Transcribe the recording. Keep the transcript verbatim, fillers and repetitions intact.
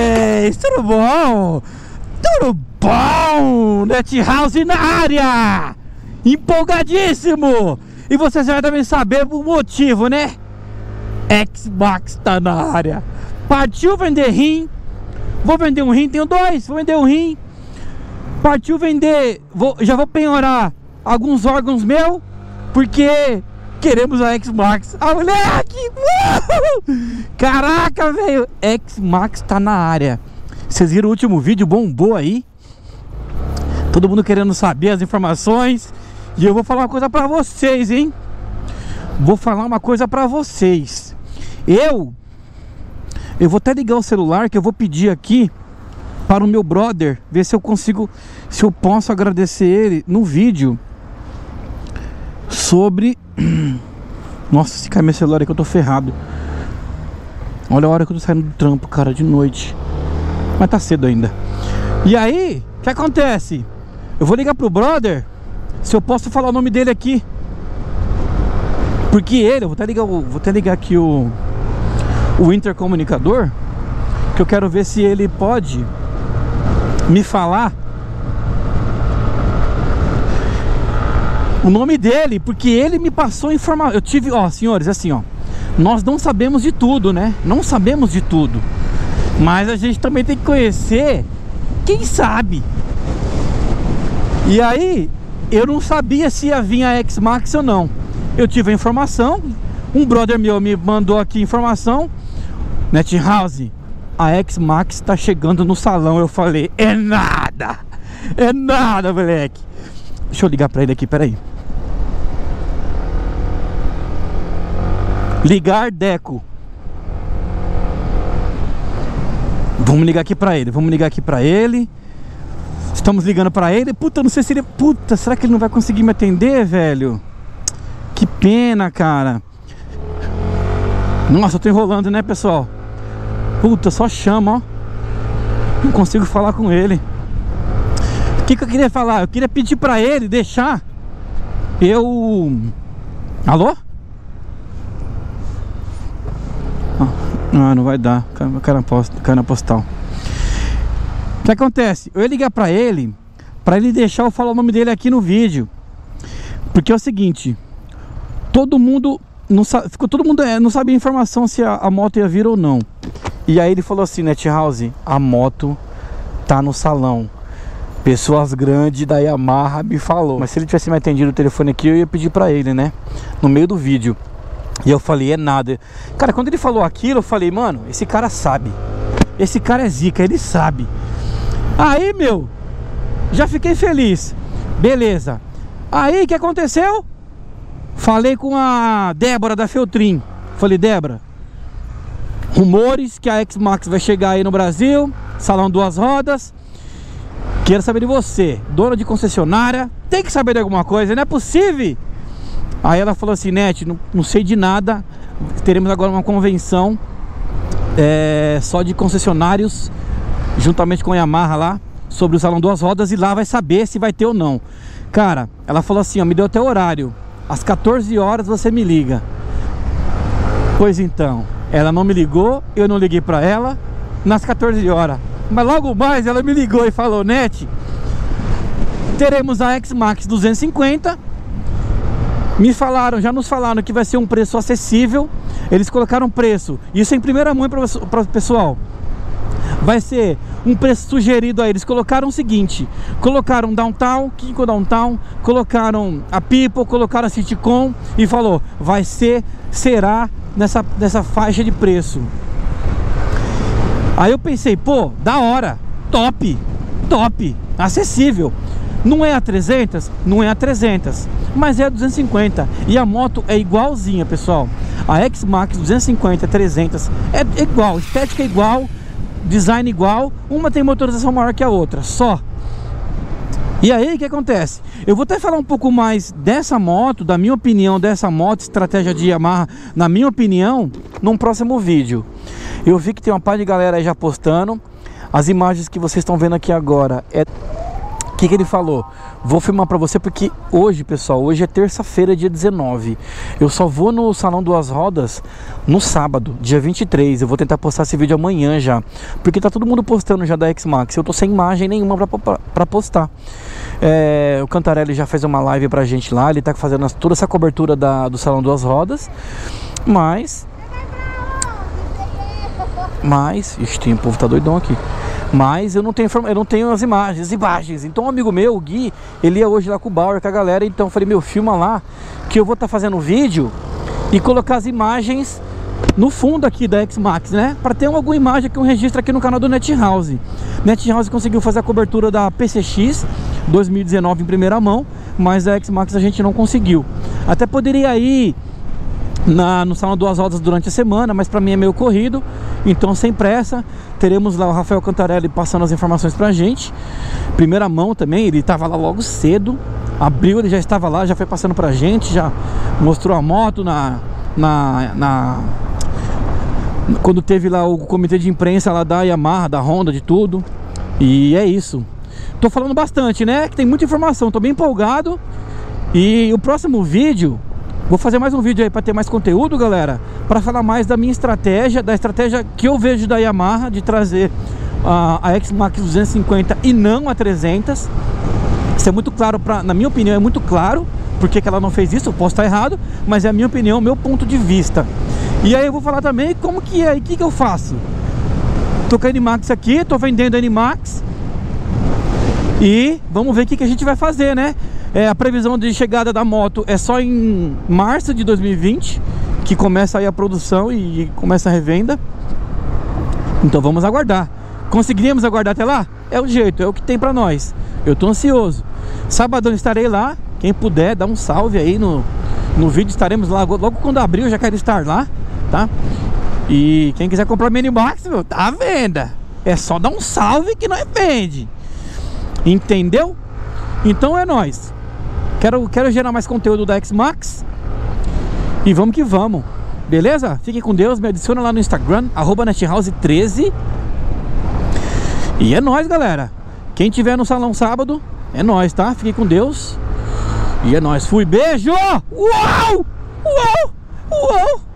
vocês? Tudo bom? Tudo bom? NetHouse na área! Empolgadíssimo! E vocês já devem saber o motivo, né? X-Max tá na área. Partiu vender rim. Vou vender um rim, tenho dois. Vou vender um rim. Partiu vender, vou, já vou penhorar alguns órgãos meus, porque queremos a X-Max. Ah, moleque! Uh! Caraca, velho! X-Max tá na área. Vocês viram o último vídeo? Bombou aí. Todo mundo querendo saber as informações. E eu vou falar uma coisa pra vocês, hein? Vou falar uma coisa pra vocês. Eu Eu vou até ligar o celular, que eu vou pedir aqui para o meu brother, ver se eu consigo, se eu posso agradecer ele no vídeo sobre... Nossa, se cair meu celular aí que eu tô ferrado. Olha a hora que eu tô saindo do trampo, cara, de noite. Mas tá cedo ainda. E aí, o que acontece? Eu vou ligar pro brother, se eu posso falar o nome dele aqui. Porque ele, eu vou até ligar, vou até ligar aqui o, o intercomunicador, que eu quero ver se ele pode me falar o nome dele, porque ele me passou informação. Eu tive, ó, senhores, assim, ó, nós não sabemos de tudo, né? Não sabemos de tudo, mas a gente também tem que conhecer quem sabe. E aí, eu não sabia se ia vir a X-Max ou não. Eu tive a informação, um brother meu me mandou aqui informação: NetHouse, a X-Max tá chegando no salão. Eu falei, é nada, é nada, moleque. Deixa eu ligar pra ele aqui, peraí. Ligar Deco. Vamos ligar aqui pra ele, vamos ligar aqui pra ele. Estamos ligando pra ele. Puta, não sei se ele... Puta, será que ele não vai conseguir me atender, velho? Que pena, cara. Nossa, eu tô enrolando, né, pessoal? Puta, só chama, ó. Não consigo falar com ele. O que que eu queria falar? Eu queria pedir pra ele deixar eu... Alô? Ah, não vai dar. Cai na postal. O que acontece? Eu ia ligar pra ele, pra ele deixar eu falar o nome dele aqui no vídeo. Porque é o seguinte, todo mundo não sabe, ficou todo mundo é, não sabia a informação se a, a moto ia vir ou não. E aí ele falou assim: NetHouse, a moto tá no salão. Pessoas grandes da Yamaha me falou. Mas se ele tivesse me atendido o telefone aqui, eu ia pedir pra ele, né? No meio do vídeo. E eu falei, é nada. Cara, quando ele falou aquilo, eu falei, mano, esse cara sabe. Esse cara é zica, ele sabe. Aí, meu, já fiquei feliz. Beleza. Aí, o que aconteceu? Falei com a Débora da Feltrin. Falei, Débora, rumores que a X-Max vai chegar aí no Brasil, salão duas rodas. Quero saber de você, dona de concessionária, tem que saber de alguma coisa, não é possível. Aí ela falou assim, Net, não, não sei de nada. Teremos agora uma convenção é, só de concessionários, juntamente com a Yamaha lá, sobre o salão duas rodas, e lá vai saber se vai ter ou não. Cara, ela falou assim, ó, me deu até o horário, às quatorze horas você me liga. Pois então, ela não me ligou, eu não liguei pra ela nas quatorze horas. Mas logo mais ela me ligou e falou, Net, teremos a X-Max duzentos e cinquenta. Me falaram, já nos falaram que vai ser um preço acessível. Eles colocaram preço, isso é em primeira mão para o pessoal. Vai ser um preço sugerido aí. Eles colocaram o seguinte: colocaram Downtown, Kinko Downtown, colocaram a People, colocaram a Citycon e falou, vai ser, será nessa, nessa faixa de preço. Aí eu pensei, pô, da hora, top, top, acessível. Não é a trezentos? Não é a trezentos, mas é a duzentos e cinquenta. E a moto é igualzinha, pessoal. A X-Max duzentos e cinquenta, trezentos é igual, estética é igual, design igual. Uma tem motorização maior que a outra, só. E aí, o que acontece? Eu vou até falar um pouco mais dessa moto, da minha opinião dessa moto, estratégia de Yamaha, na minha opinião, num próximo vídeo. Eu vi que tem uma parte de galera aí já postando. As imagens que vocês estão vendo aqui agora é... que que ele falou? Vou filmar pra você porque hoje, pessoal, hoje é terça-feira, dia dezenove. Eu só vou no Salão Duas Rodas no sábado, dia vinte e três. Eu vou tentar postar esse vídeo amanhã já, porque tá todo mundo postando já da X-Max. Eu tô sem imagem nenhuma pra, pra, pra postar. É, o Cantarelli já fez uma live pra gente lá. Ele tá fazendo toda essa cobertura da, do Salão Duas Rodas. Mas... Mas... Ixi, tem um povo tá doidão aqui. Mas eu não tenho eu não tenho as imagens, as imagens. Então um amigo meu, o Gui, ele ia hoje lá com o Bauer, com a galera. Então eu falei, meu, filma lá, que eu vou estar tá fazendo vídeo e colocar as imagens no fundo aqui da X-Max, né? Para ter alguma imagem aqui, um registro aqui no canal do NetHouse. NetHouse conseguiu fazer a cobertura da P C X dois mil e dezenove em primeira mão, mas a X-Max a gente não conseguiu. Até poderia ir Na, no Salão Duas Rodas durante a semana, mas para mim é meio corrido, então sem pressa. Teremos lá o Rafael Cantarelli passando as informações pra gente, primeira mão também. Ele estava lá logo cedo, abriu, ele já estava lá, já foi passando pra gente, já mostrou a moto na, na, na quando teve lá o comitê de imprensa lá da Yamaha, da Honda, de tudo. E é isso. Tô falando bastante, né? Que tem muita informação, tô bem empolgado. E o próximo vídeo, vou fazer mais um vídeo aí para ter mais conteúdo, galera, para falar mais da minha estratégia, da estratégia que eu vejo da Yamaha de trazer a, a X-Max duzentos e cinquenta e não a trezentos. Isso é muito claro, pra, na minha opinião é muito claro porque que ela não fez isso. Eu posso estar errado, mas é a minha opinião, meu ponto de vista. E aí eu vou falar também como que é, e o que que eu faço. Tô com a N-Max aqui, tô vendendo a N-Max e vamos ver o que que a gente vai fazer, né? É, a previsão de chegada da moto é só em março de dois mil e vinte, que começa aí a produção e começa a revenda. Então vamos aguardar. Conseguiríamos aguardar até lá? É o jeito, é o que tem pra nós. Eu tô ansioso. Sábado estarei lá. Quem puder, dá um salve aí no, no vídeo. Estaremos lá logo quando abrir, eu já quero estar lá, tá? E quem quiser comprar Mini Max, meu, tá à venda. É só dar um salve que nós vende. Entendeu? Então é nóis. Quero, quero gerar mais conteúdo da X-Max. E vamos que vamos. Beleza? Fiquem com Deus. Me adiciona lá no Instagram, arroba NetHouse treze. E é nóis, galera. Quem tiver no salão sábado, é nóis, tá? Fiquem com Deus. E é nóis. Fui. Beijo! Uau! Uau! Uau!